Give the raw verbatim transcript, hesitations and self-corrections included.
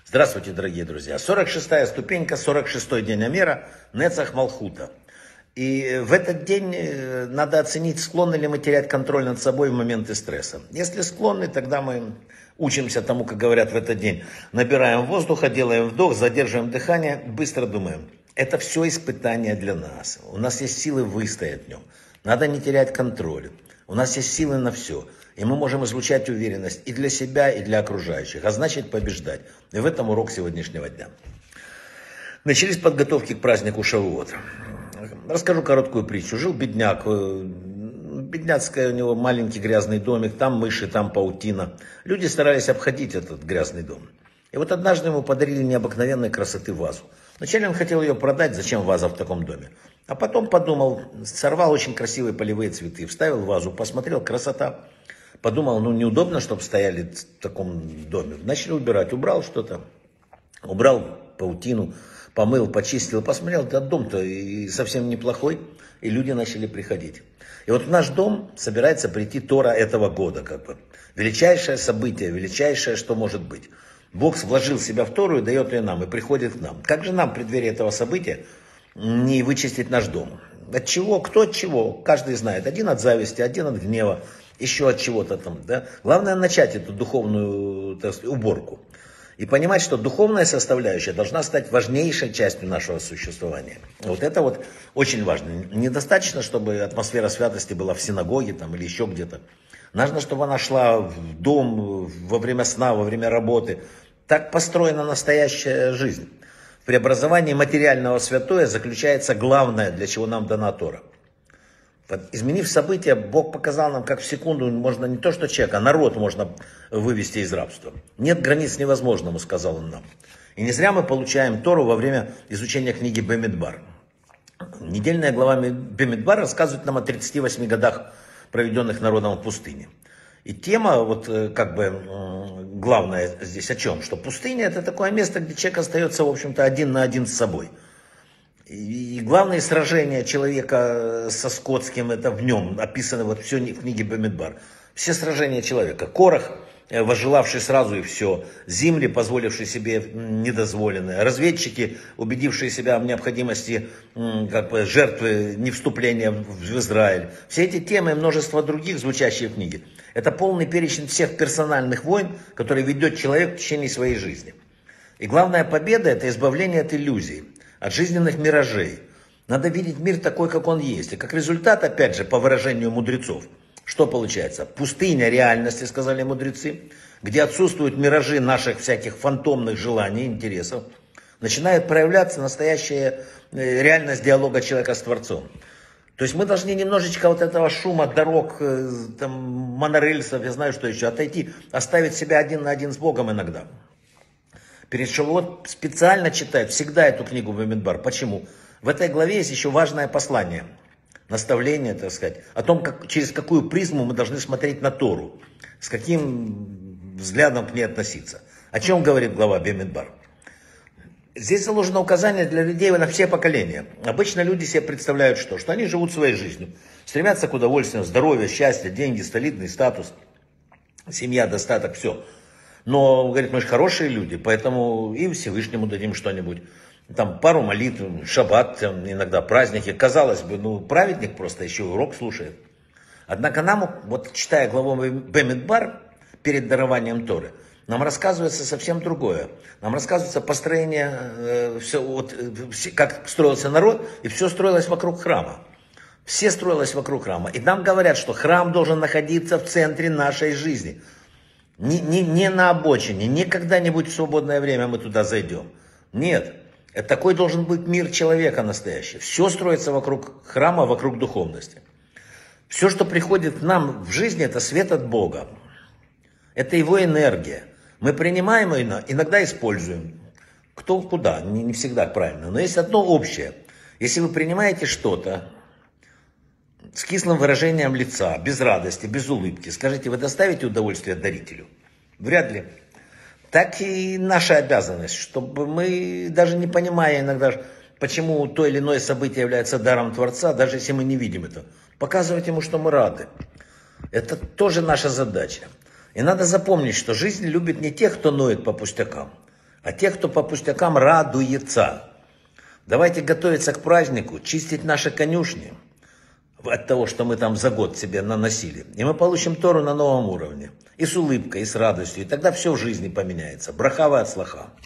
Здравствуйте, дорогие друзья. сорок шестая ступенька, сорок шестой день Амера, Нецах Малхута. И в этот день надо оценить, склонны ли мы терять контроль над собой в моменты стресса. Если склонны, тогда мы учимся тому, как говорят в этот день. Набираем воздуха, делаем вдох, задерживаем дыхание, быстро думаем. Это все испытание для нас. У нас есть силы выстоять в нем. Надо не терять контроль. У нас есть силы на все. И мы можем излучать уверенность и для себя, и для окружающих. А значит побеждать. И в этом урок сегодняшнего дня. Начались подготовки к празднику Шавуот. Расскажу короткую притчу. Жил бедняк. Бедняцкая у него маленький грязный домик. Там мыши, там паутина. Люди старались обходить этот грязный дом. И вот однажды ему подарили необыкновенной красоты вазу. Вначале он хотел ее продать. Зачем ваза в таком доме? А потом подумал, сорвал очень красивые полевые цветы, вставил в вазу, посмотрел, красота. Подумал, ну неудобно, чтобы стояли в таком доме. Начали убирать, убрал что-то, убрал паутину, помыл, почистил, посмотрел, да дом-то и совсем неплохой, и люди начали приходить. И вот в наш дом собирается прийти Тора этого года, как бы. Величайшее событие, величайшее, что может быть. Бог вложил себя в Тору и дает ее нам, и приходит к нам. Как же нам в преддверии этого события не вычистить наш дом? От чего? Кто от чего? Каждый знает. Один от зависти, один от гнева, еще от чего-то там. Да? Главное начать эту духовную, так сказать, уборку. И понимать, что духовная составляющая должна стать важнейшей частью нашего существования. Вот это вот очень важно. Недостаточно, чтобы атмосфера святости была в синагоге там, или еще где-то. Нужно, чтобы она шла в дом во время сна, во время работы. Так построена настоящая жизнь. В преобразовании материального святое заключается главное, для чего нам дана Тора. Изменив события, Бог показал нам, как в секунду можно не то что человека, а народ можно вывести из рабства. Нет границ невозможному, сказал он нам. И не зря мы получаем Тору во время изучения книги Бамидбар. Недельная глава Бамидбар рассказывает нам о тридцати восьми годах, проведенных народом в пустыне. И тема, вот как бы главная здесь о чем? Что пустыня это такое место, где человек остается, в общем-то, один на один с собой. И главные сражения человека со скотским, это в нем описано вот все в книге Бамидбар. Все сражения человека. Корах, возжелавший сразу и все. Зимри, позволивший себе недозволенное. Разведчики, убедившие себя в необходимости как бы, жертвы не вступления в Израиль. Все эти темы и множество других, звучащие в книге. Это полный перечень всех персональных войн, которые ведет человек в течение своей жизни. И главная победа – это избавление от иллюзий, от жизненных миражей. Надо видеть мир такой, как он есть. И как результат, опять же, по выражению мудрецов, что получается? Пустыня реальности, сказали мудрецы, где отсутствуют миражи наших всяких фантомных желаний, интересов, начинает проявляться настоящая реальность диалога человека с Творцом. То есть мы должны немножечко вот этого шума, дорог, там, монорельсов, я знаю, что еще, отойти, оставить себя один на один с Богом иногда. Перед Шавуот специально читают всегда эту книгу Бамидбар. Почему? В этой главе есть еще важное послание, наставление, так сказать, о том, как, через какую призму мы должны смотреть на Тору, с каким взглядом к ней относиться. О чем говорит глава Бамидбар? Здесь заложено указание для людей на все поколения. Обычно люди себе представляют что? Что они живут своей жизнью, стремятся к удовольствию, здоровью, счастью, деньги, столитный статус, семья, достаток, все. Но, говорит, мы же хорошие люди, поэтому и Всевышнему дадим что-нибудь. Там пару молитв, шаббат, там, иногда праздники. Казалось бы, ну праведник просто еще урок слушает. Однако нам, вот читая главу Бамидбар перед дарованием Торы, нам рассказывается совсем другое. Нам рассказывается построение, э, все, вот, все, как строился народ, и все строилось вокруг храма. Все строилось вокруг храма. И нам говорят, что храм должен находиться в центре нашей жизни. Не, не, не на обочине, не когда-нибудь в свободное время мы туда зайдем. Нет, это такой должен быть мир человека настоящий. Все строится вокруг храма, вокруг духовности. Все, что приходит к нам в жизни, это свет от Бога. Это его энергия. Мы принимаем ее, иногда используем. Кто куда, не, не всегда правильно. Но есть одно общее. Если вы принимаете что-то с кислым выражением лица, без радости, без улыбки, скажите, вы доставите удовольствие дарителю? Вряд ли. Так и наша обязанность, чтобы мы, даже не понимая иногда, почему то или иное событие является даром Творца, даже если мы не видим это, показывать ему, что мы рады. Это тоже наша задача. И надо запомнить, что жизнь любит не тех, кто ноет по пустякам, А те, кто по пустякам радуется. Давайте готовиться к празднику, чистить наши конюшни от того, что мы там за год себе наносили. И мы получим Тору на новом уровне. И с улыбкой, и с радостью. И тогда все в жизни поменяется. Браха ва ацлаха.